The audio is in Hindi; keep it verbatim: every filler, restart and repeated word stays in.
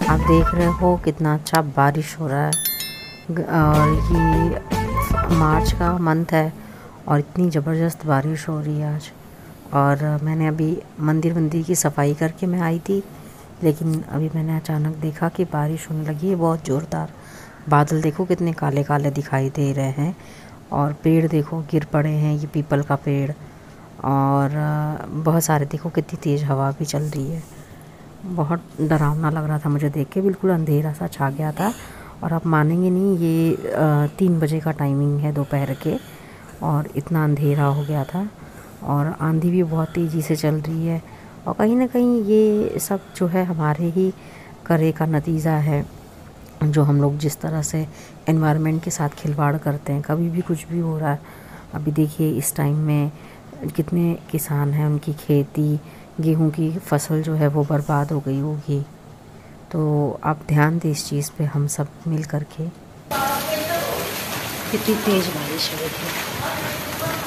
आप देख रहे हो कितना अच्छा बारिश हो रहा है और ये मार्च का मंथ है और इतनी ज़बरदस्त बारिश हो रही है आज। और मैंने अभी मंदिर मंदिर की सफाई करके मैं आई थी, लेकिन अभी मैंने अचानक देखा कि बारिश होने लगी है बहुत ज़ोरदार। बादल देखो कितने काले काले दिखाई दे रहे हैं और पेड़ देखो गिर पड़े हैं, ये पीपल का पेड़। और बहुत सारे देखो कितनी तेज़ हवा भी चल रही है। बहुत डरावना लग रहा था मुझे देख के, बिल्कुल अंधेरा सा छा गया था। और आप मानेंगे नहीं, ये तीन बजे का टाइमिंग है दोपहर के और इतना अंधेरा हो गया था। और आंधी भी बहुत तेज़ी से चल रही है और कहीं ना कहीं ये सब जो है हमारे ही करे का नतीजा है, जो हम लोग जिस तरह से एनवायरनमेंट के साथ खिलवाड़ करते हैं। कभी भी कुछ भी हो रहा है। अभी देखिए इस टाइम में कितने किसान हैं, उनकी खेती गेहूं की फसल जो है वो बर्बाद हो गई होगी। तो आप ध्यान दें इस चीज़ पे हम सब मिल कर के। कितनी तेज़ बारिश हो रही है।